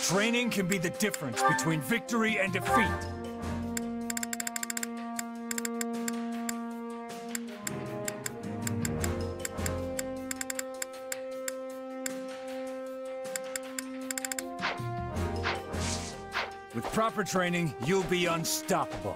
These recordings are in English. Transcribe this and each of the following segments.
Training can be the difference between victory and defeat. With proper training, you'll be unstoppable.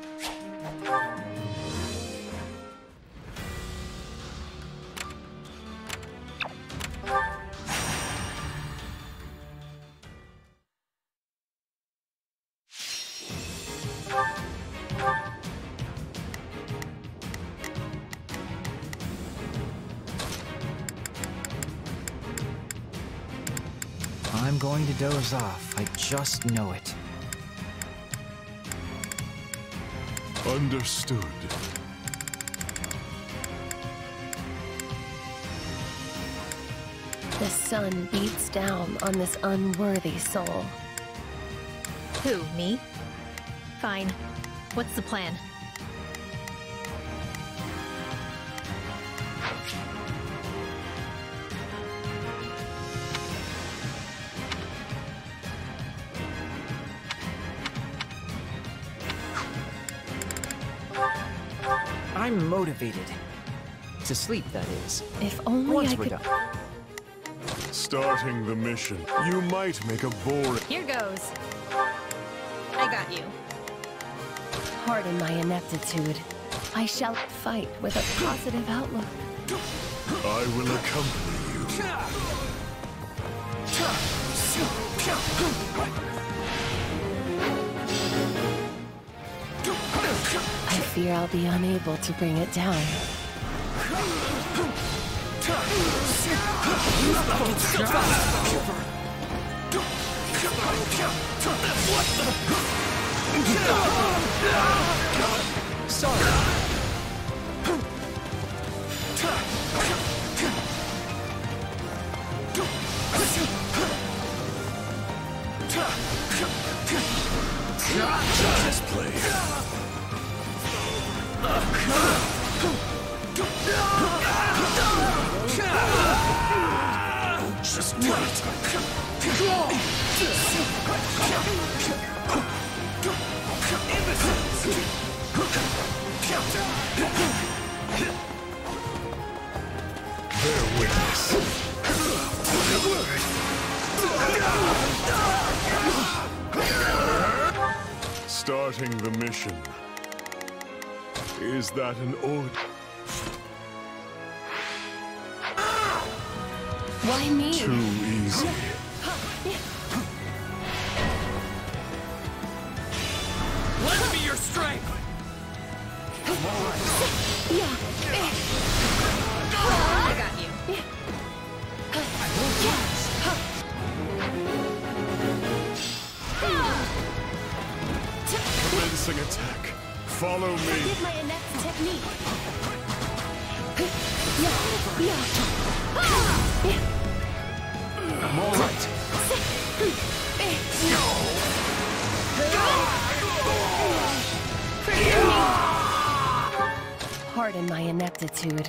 I'm going to doze off. I just know it. Understood. The sun beats down on this unworthy soul. Who, me? Fine. What's the plan? I'm motivated. To sleep, that is. If only Once I we're could... done. Starting the mission. You might make a boring... Here goes. I got you. Pardon my ineptitude. I shall fight with a positive outlook. I will accompany you. I fear I'll be unable to bring it down. Sorry. Just play. Just wait. Bear witness. Starting the mission. Is that an order? Why me? Too easy. Lend me your strength! Yeah. I got you. Commencing attack. Follow me. Did my inept technique. Yeah. I'm all right. Pardon my ineptitude.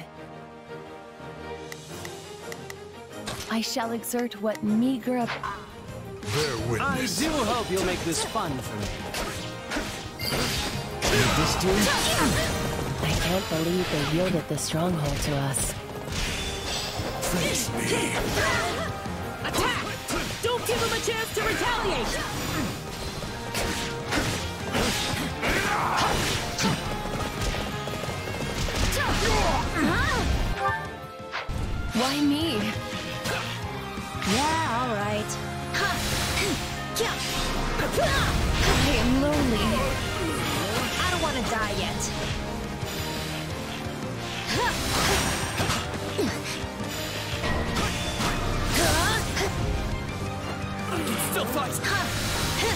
I shall exert what meager... Bear I witness. do hope you'll make this fun for me. This dude? I can't believe they yielded the stronghold to us. Face me. Attack! Don't give him a chance to retaliate! Why me? Yeah, all right. I am lonely. I don't want to die yet. Still fight!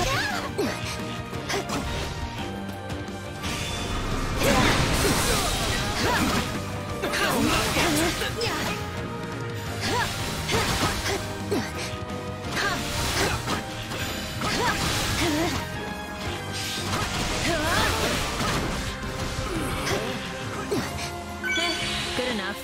Good enough.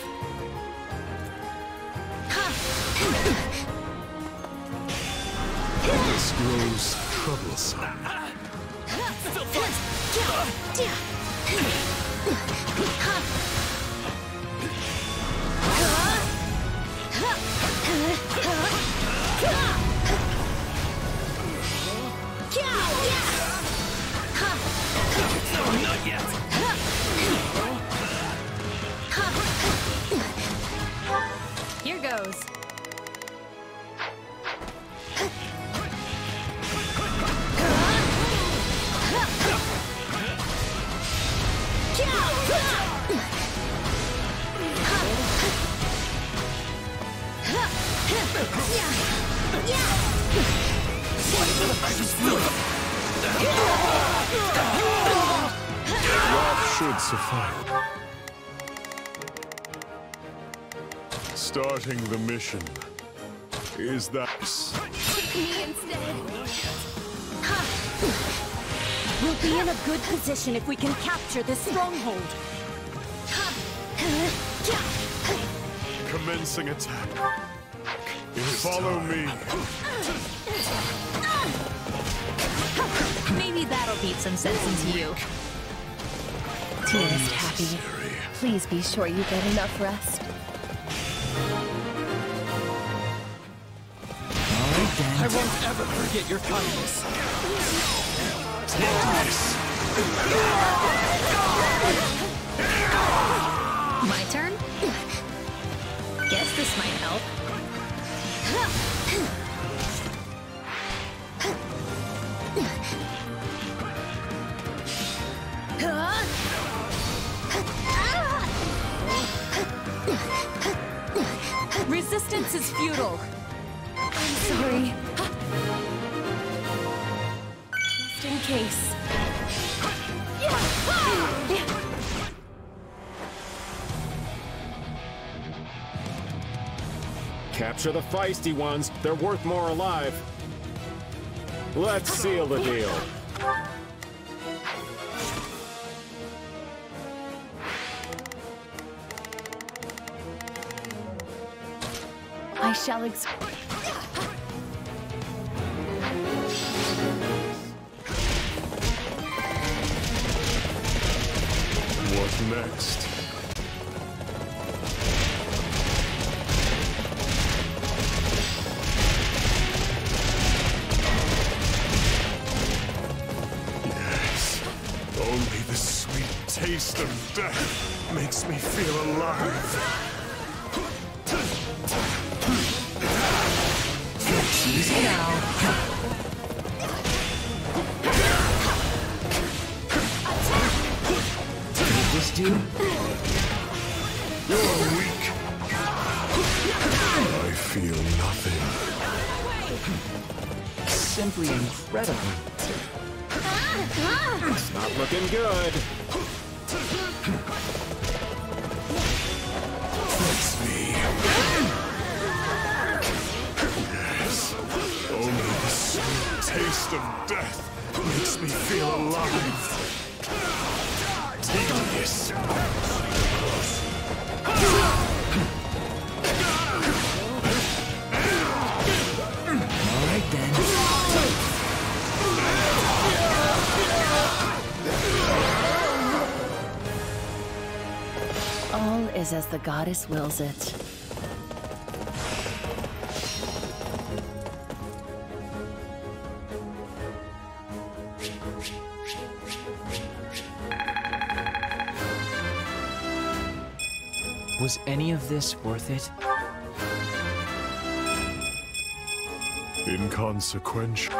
No, not yet. Here goes. Wrath should suffice. Starting the mission. Is that... Me instead. We'll be in a good position if we can capture this stronghold. Commencing attack. Follow me. Maybe that'll beat some sense into you. Dearest Happy, please be sure you get enough rest. I won't ever forget your kindness. My turn? Guess this might help. Resistance is futile. I'm sorry. Just in case. Capture the feisty ones. They're worth more alive. Let's seal the deal. I shall What next? Yes. Only the sweet taste of death makes me feel alive. Easy now. Did this do? You're weak. I feel nothing. Simply incredible. It's not looking good. It's me. Yes. Only the sweet taste of death makes me feel alive. Tedious. All right then. All is as the goddess wills it. Was any of this worth it? Inconsequential.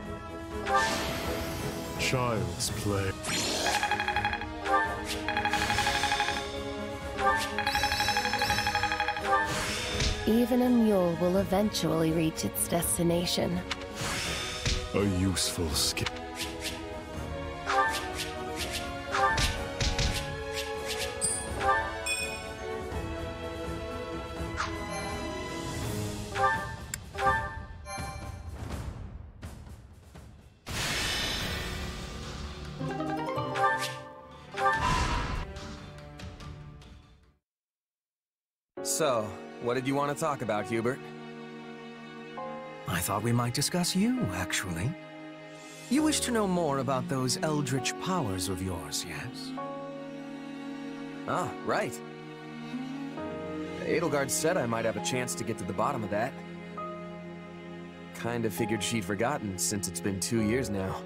Child's play. Even a mule will eventually reach its destination. A useful skill. So, what did you want to talk about, Hubert? I thought we might discuss you, actually. You wish to know more about those eldritch powers of yours, yes? Ah, right. Edelgard said I might have a chance to get to the bottom of that. Kinda figured she'd forgotten since it's been 2 years now.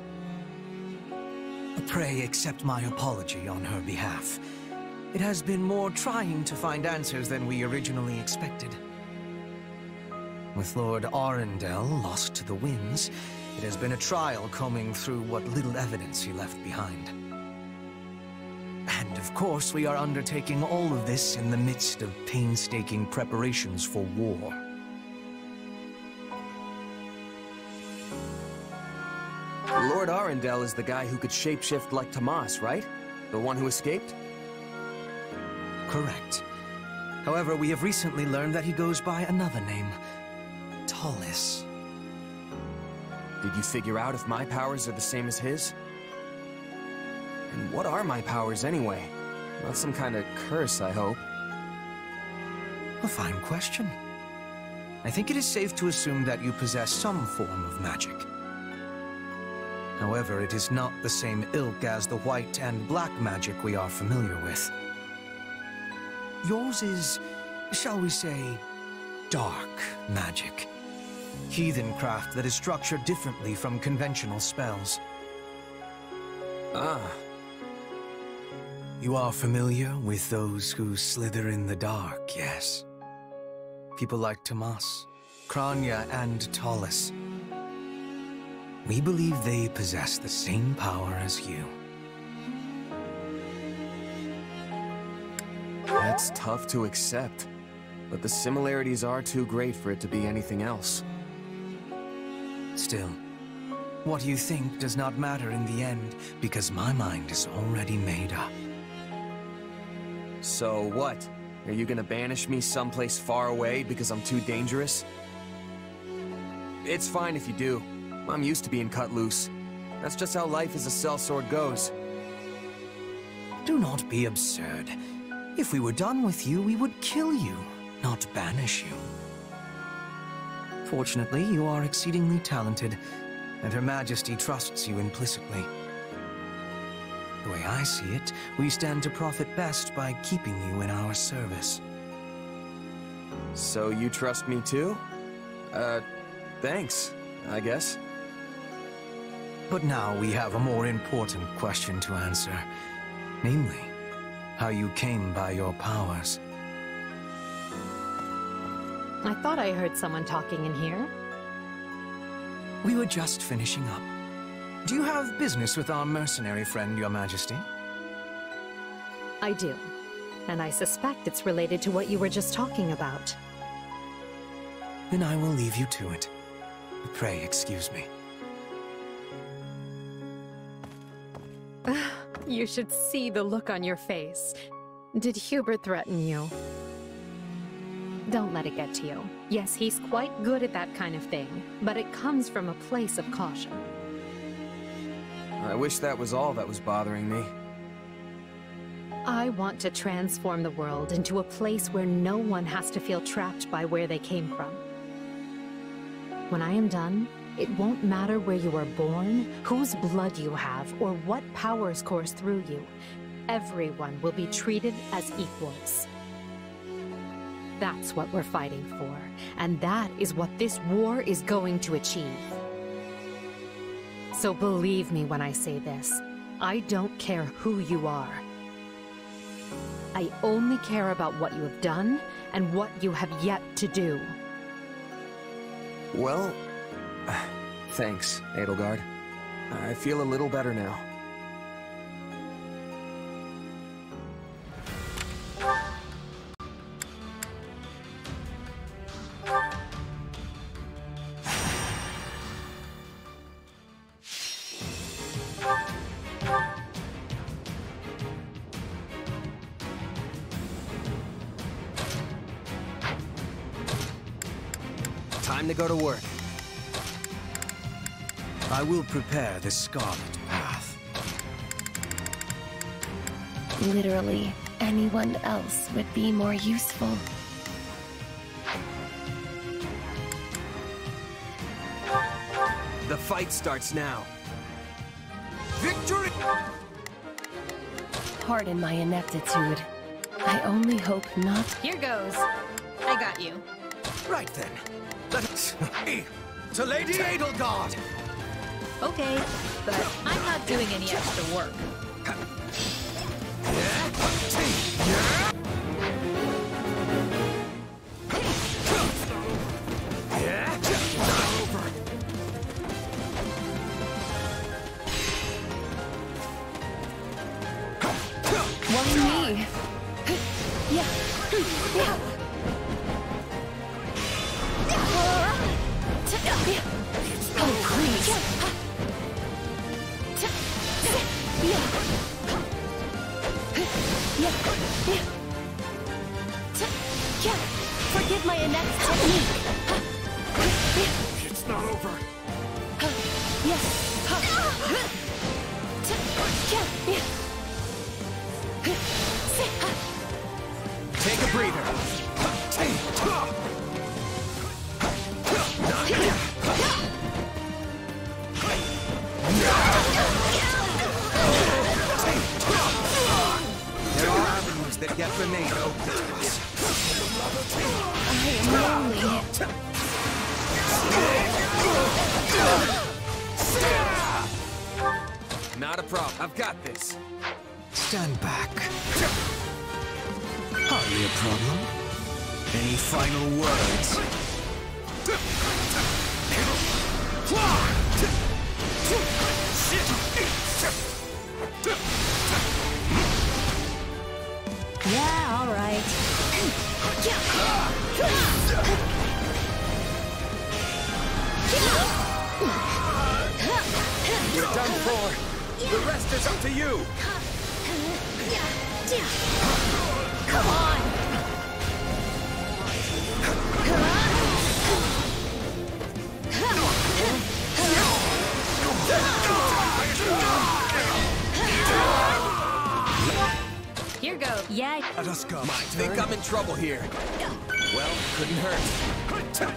Pray accept my apology on her behalf. It has been more trying to find answers than we originally expected. With Lord Arundel lost to the winds, it has been a trial combing through what little evidence he left behind. And of course, we are undertaking all of this in the midst of painstaking preparations for war. Lord Arundel is the guy who could shapeshift like Tomas, right? The one who escaped? Correct. However, we have recently learned that he goes by another name. Tallis. Did you figure out if my powers are the same as his? And what are my powers anyway? Not some kind of curse, I hope. A fine question. I think it is safe to assume that you possess some form of magic. However, it is not the same ilk as the white and black magic we are familiar with. Yours is, shall we say, dark magic. Heathen craft that is structured differently from conventional spells. Ah. You are familiar with those who slither in the dark, yes? People like Tomas, Kranya, and Tallis. We believe they possess the same power as you. That's tough to accept, but the similarities are too great for it to be anything else. Still, what you think does not matter in the end, because my mind is already made up. So what? Are you gonna banish me someplace far away because I'm too dangerous? It's fine if you do. I'm used to being cut loose. That's just how life as a sellsword goes. Do not be absurd. If we were done with you, we would kill you, not banish you. Fortunately, you are exceedingly talented, and Her Majesty trusts you implicitly. The way I see it, we stand to profit best by keeping you in our service. So you trust me too? Thanks, I guess. But now we have a more important question to answer. Namely, how you came by your powers. I thought I heard someone talking in here. We were just finishing up. Do you have business with our mercenary friend, Your Majesty? I do. And I suspect it's related to what you were just talking about. Then I will leave you to it. Pray excuse me. You should see the look on your face. Did Hubert threaten you? Don't let it get to you. Yes, he's quite good at that kind of thing, but it comes from a place of caution. I wish that was all that was bothering me. I want to transform the world into a place where no one has to feel trapped by where they came from. When I am done, it won't matter where you were born, whose blood you have, or what powers course through you. Everyone will be treated as equals. That's what we're fighting for, and that is what this war is going to achieve. So believe me when I say this, I don't care who you are. I only care about what you have done and what you have yet to do. Well, thanks, Edelgard. I feel a little better now. Time to go to work. I will prepare the Scarlet Path. Literally, anyone else would be more useful. The fight starts now. Victory! Pardon my ineptitude. I only hope not. Here goes. I got you. Right then. Let us... to Lady Edelgard! Okay, but I'm not doing any extra work. Why me? Yeah. Yeah. Oh, please. Forgive my inept technique. It's not over. Take a breather. There are avenues that yet remain open to us. I am lonely. Not a problem. I've got this. Stand back. Hardly a problem. Any final words? Yeah, all right. You're done for. The rest is up to you. Come on. Here goes. Yeah. Let us go. Might think I'm in trouble here. Well, couldn't hurt.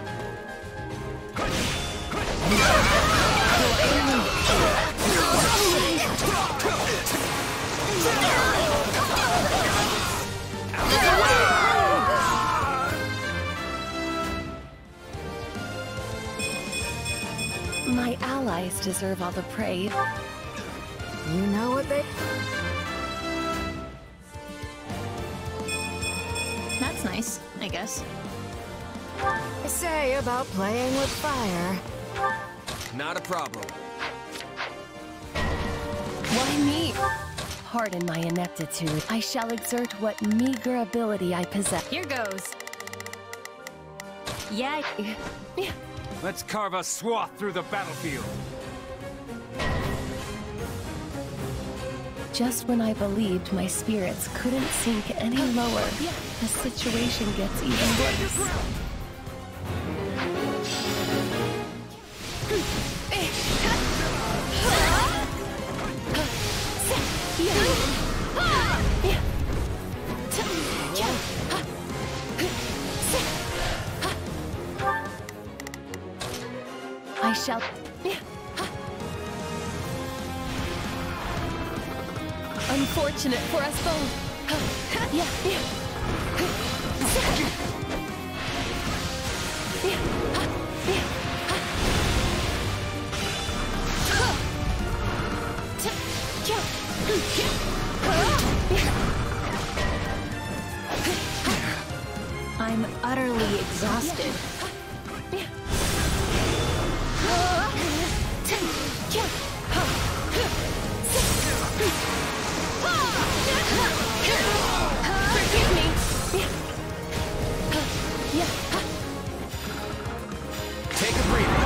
My allies deserve all the praise. You know what they... That's nice, I guess. I say about playing with fire. Not a problem. Why me? Pardon my ineptitude. I shall exert what meager ability I possess. Here goes. Yeah. Let's carve a swath through the battlefield. Just when I believed my spirits couldn't sink any lower, the situation gets even worse. I shall... Unfortunate for us both. I'm utterly exhausted. Forgive me. Take a breather.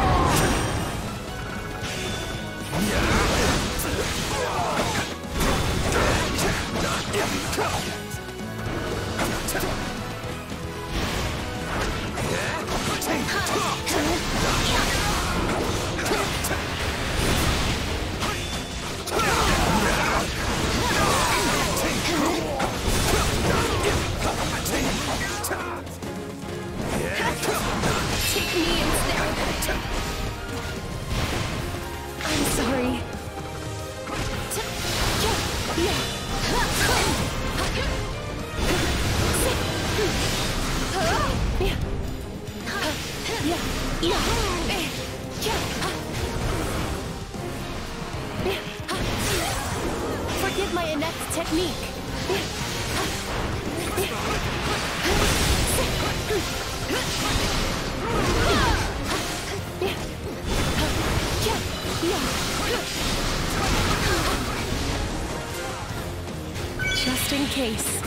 Take me instead. I'm sorry. Forgive my inept technique. Just in case.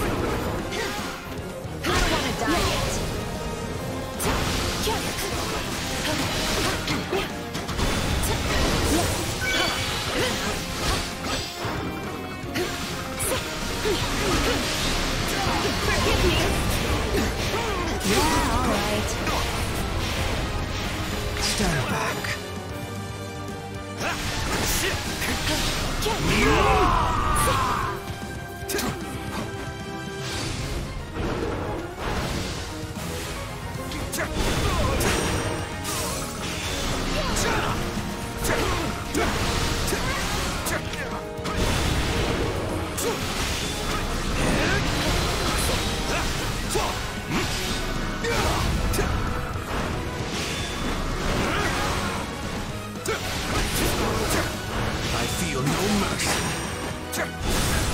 I don't want to die yet. Forgive me. Yeah, all right. Stand back. I feel no mercy.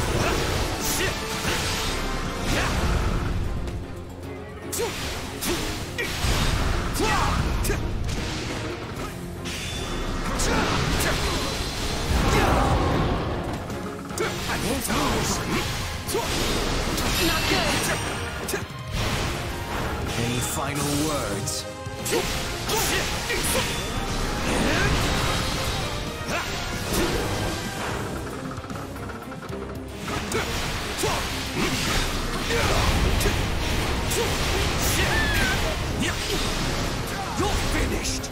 Not good. Any final words? You're finished!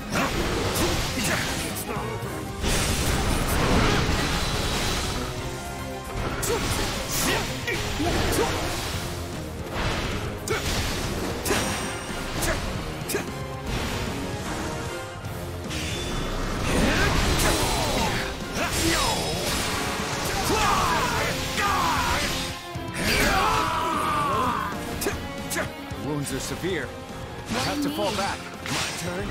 Wounds are severe. You have to fall back. My turn?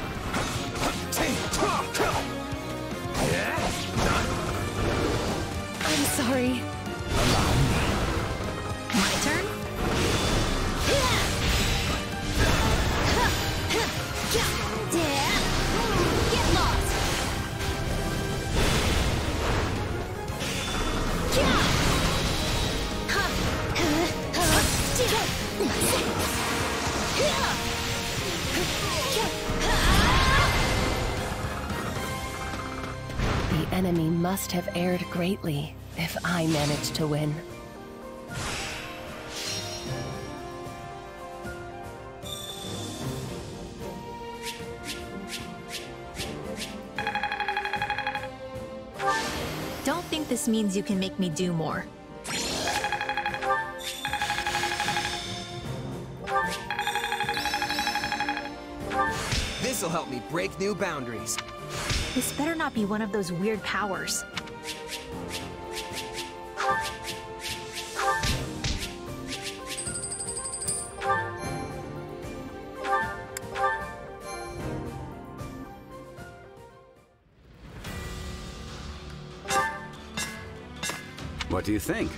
I'm sorry. My turn? Get lost! The enemy must have erred greatly if I managed to win. Don't think this means you can make me do more. This'll help me break new boundaries. This better not be one of those weird powers. What do you think?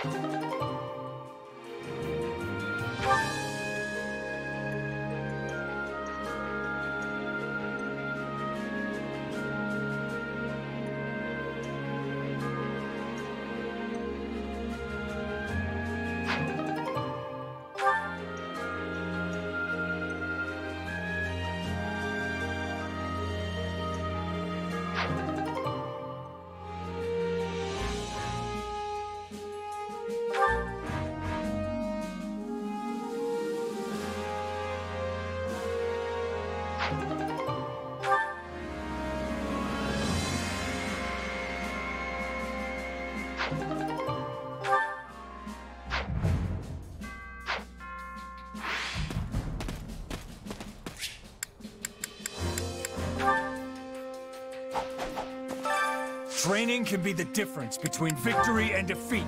Training can be the difference between victory and defeat.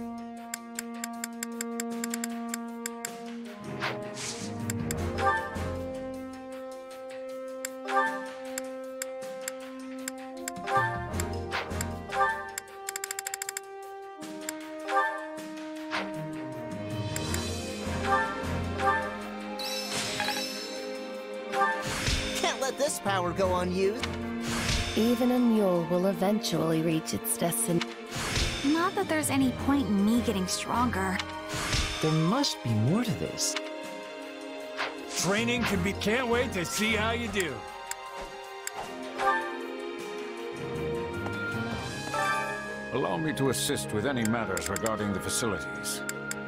Can't let this power go unused. Even a mule will eventually reach its destiny. Not that there's any point in me getting stronger. There must be more to this. Training can be... Can't wait to see how you do. Allow me to assist with any matters regarding the facilities.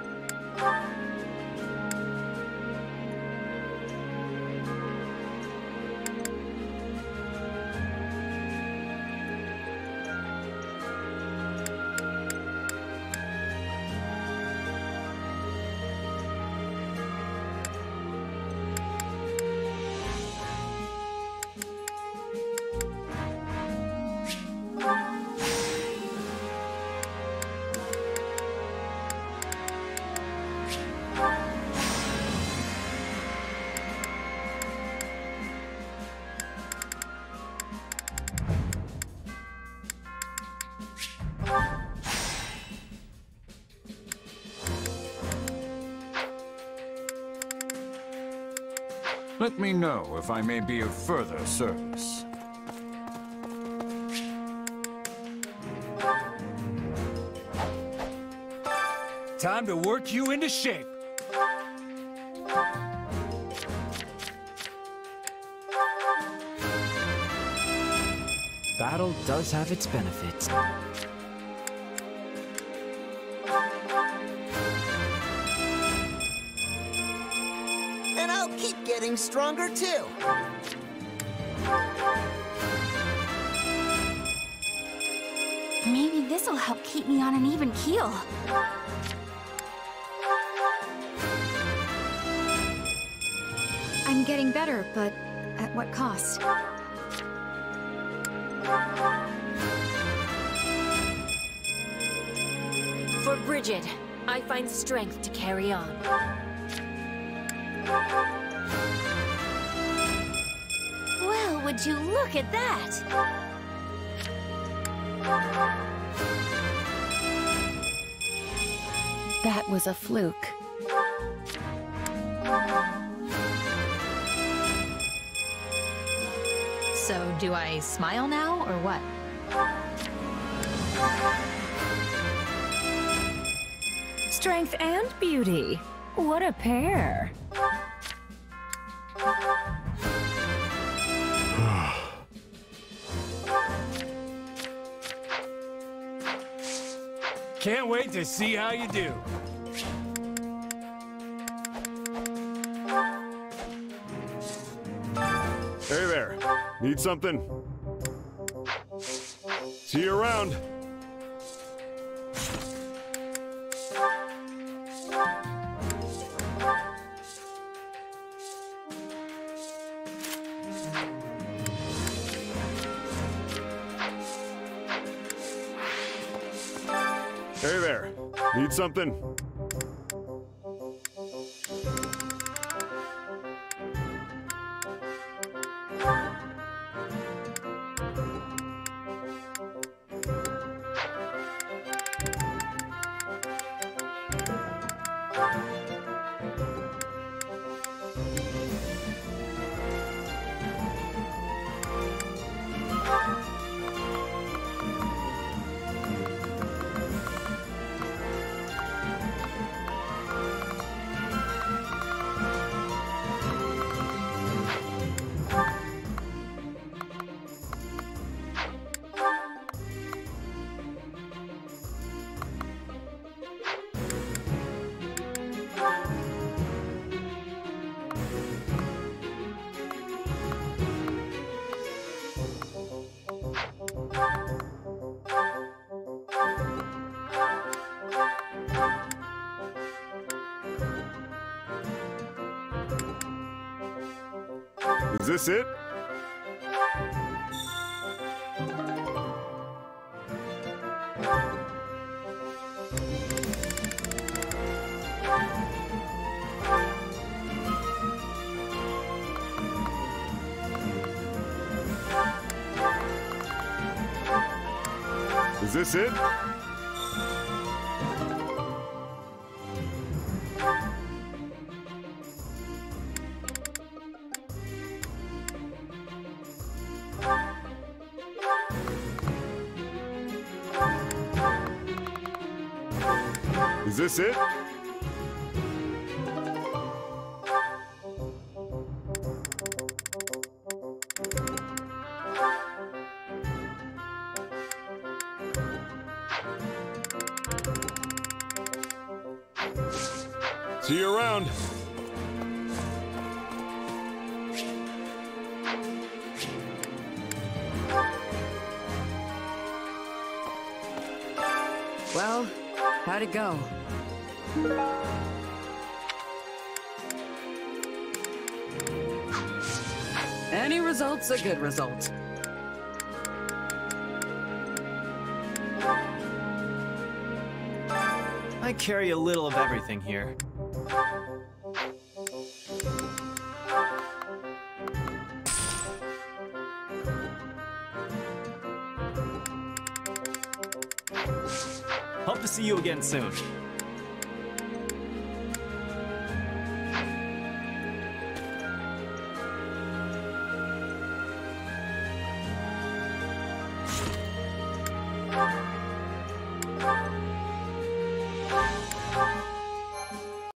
Let me know if I may be of further service. Time to work you into shape. Battle does have its benefits. And I'll keep getting stronger too. Maybe this'll help keep me on an even keel. I'm getting better, but at what cost? For Bridget, I find strength to carry on. Well, would you look at that? That was a fluke. So, do I smile now, or what? Strength and beauty. What a pair. Can't wait to see how you do. Hey there. Need something? See you around. Hey there. Need something? Is this it? Is this it? Is this it? See you around. Well, how'd it go? Any result's a good result. I carry a little of everything here. Hope to see you again soon.